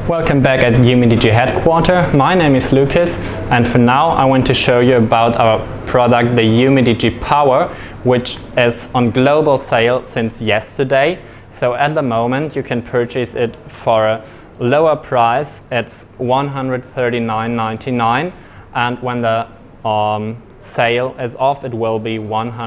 Welcome back at UMIDIGI headquarters. My name is Lucas, and for now I want to show you about our product, the UMIDIGI Power, which is on global sale since yesterday. So at the moment you can purchase it for a lower price. It's $139.99, and when the sale is off it will be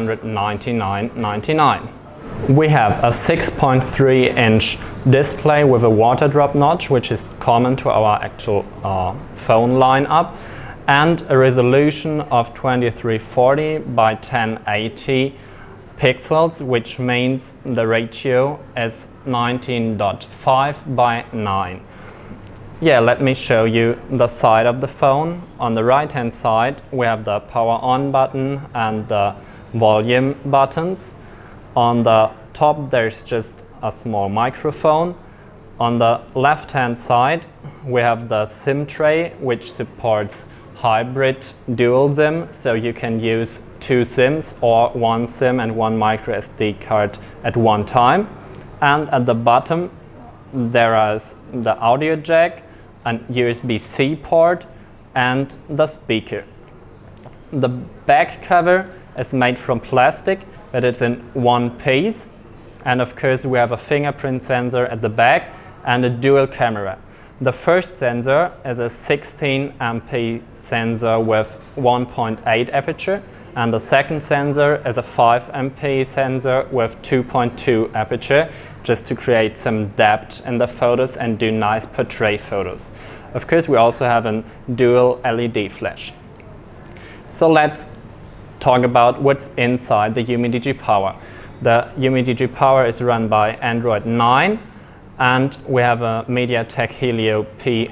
$199.99. We have a 6.3-inch display with a water drop notch, which is common to our actual phone lineup, and a resolution of 2340 by 1080 pixels, which means the ratio is 19.5 by 9. Yeah, let me show you the side of the phone. On the right hand side we have the power on button and the volume buttons. On the top there's just a small microphone. On the left hand side we have the SIM tray, which supports hybrid dual SIM, so you can use two SIMs or one SIM and one micro SD card at one time. And at the bottom there is the audio jack, an USB-C port and the speaker. The back cover is made from plastic, but it's in one piece, and of course we have a fingerprint sensor at the back and a dual camera. The first sensor is a 16 MP sensor with 1.8 aperture, and the second sensor is a 5 MP sensor with 2.2 aperture, just to create some depth in the photos and do nice portrait photos. Of course we also have a dual LED flash. So let's talk about what's inside the UMIDIGI Power. The UMIDIGI Power is run by Android 9, and we have a MediaTek Helio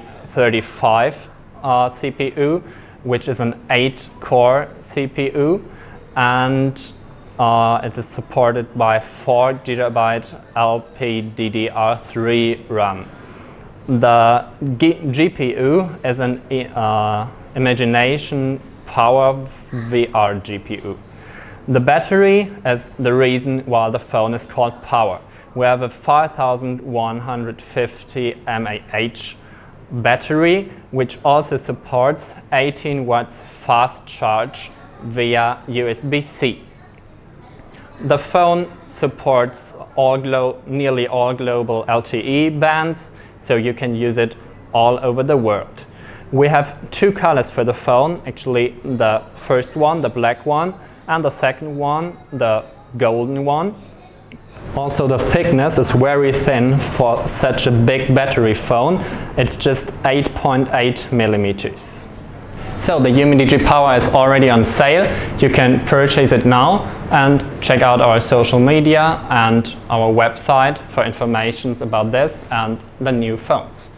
P35 CPU, which is an 8-core CPU, and it is supported by 4 GB LPDDR3 RAM. The GPU is an Imagination Power VR GPU. The battery is the reason why the phone is called Power. We have a 5150 mAh battery, which also supports 18 watts fast charge via USB-C. The phone supports nearly all global LTE bands, so you can use it all over the world. We have two colors for the phone, actually the first one, the black one, and the second one, the golden one. Also the thickness is very thin for such a big battery phone. It's just 8.8 millimeters. So the UMIDIGI Power is already on sale. You can purchase it now and check out our social media and our website for information about this and the new phones.